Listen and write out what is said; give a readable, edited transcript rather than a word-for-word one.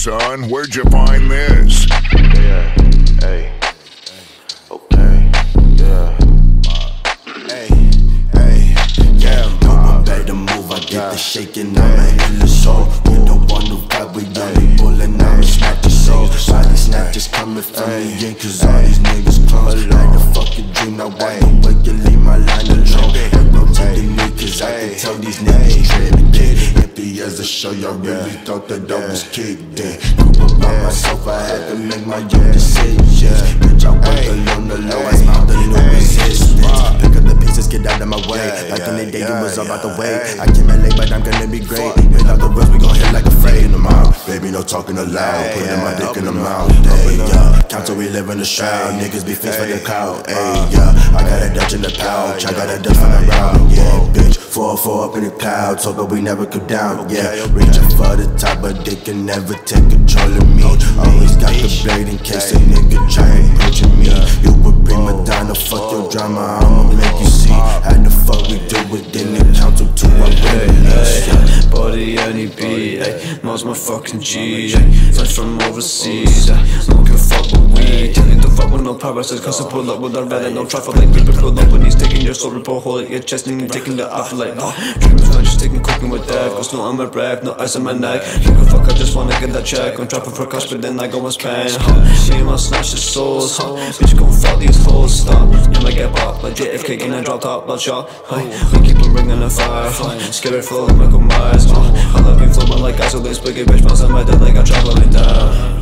son? Where'd you find this? Yeah, hey, okay, yeah, hey, yeah, I'm back to move, I get the shaking, I'm a hella soul. You don't want no vibe, we only bullin', I'ma smack your soul. Body snatchers coming from me, yeah, cause all these niggas close. Like a fucking dream, now why you wake and leave my line alone? Ain't no taking me, cause I can tell these niggas trippin'. Empty as a show, y'all really thought that I was kicked in. Group up by myself, I had to make my own decisions. Bitch, I work alone, the low, I smile the new resistance. Pick up the pieces, get out of my way. Like in the day, it was all about the way. I came in late, but I'm gonna be great. Without the rust, we gon' hit like a freight in the mouth. Baby, no talking aloud, putting my dick in the mouth. Hey, yeah, counter, we live in the shroud. Niggas be fixed for the crowd. Hey, yeah, I got a Dutch in the pouch, I got a Dutch from the route. Yeah, bitch, 4-4 up in the cloud, talk but we never come down. Yeah, reaching for the top, but they can never take control of me. Always got the blade in case a nigga try approaching me. You would bring my Madonna, fuck your drama, I'ma make you see. How the fuck we do it, then it counts up to our release. Body any beat, Mars my fucking G, flesh from overseas, no one can fuck with weed. Tell you to fuck with no parasites, cause I pull up with a red and no trifle. Like people pull up when he's taking your soul, rip a hole at your chest and you're taking the off like dreams when just taking cooking with that. Cause no I'm a rap, no ice on my neck. You can fuck, I just wanna get that check. I'm dropping for cash, but then I go and spend. Me my snatch the souls, bitch gon' fuck these hoes, stop. You might get popped like JFK in a drop top bloodshot. We keep on bringing the fire, scary flow like Michael Myers. I love you flowing like ice, so they spaghetti bitch, bounce on my dead like I'm traveling down.